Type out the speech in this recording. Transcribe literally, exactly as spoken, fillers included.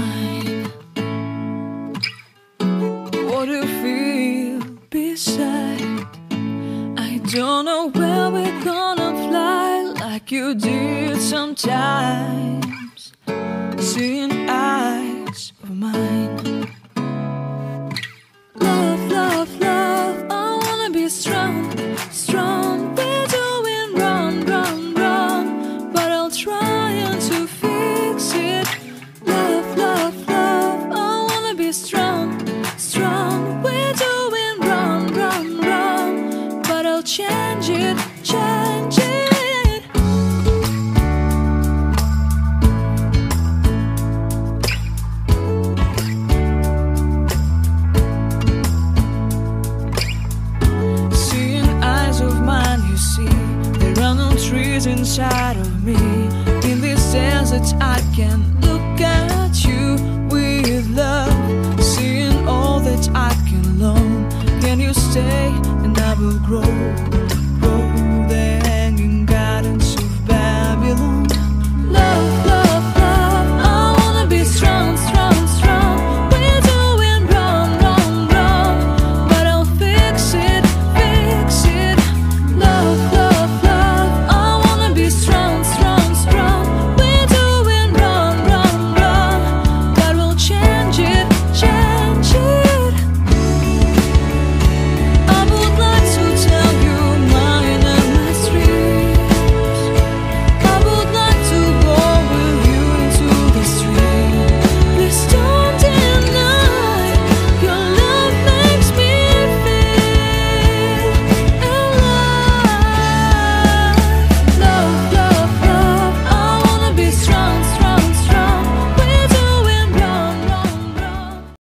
mine. What do you feel beside? I don't know where we're gonna fly like you did sometimes. Seeing eyes of mine. Love, love, love, I wanna be strong, strong. We're doing wrong, wrong, wrong, but I'll try to fix it. Love, love, love, I wanna be strong, strong. We're doing wrong, wrong, wrong, but I'll change it, change it. Trees inside of me. In this desert I can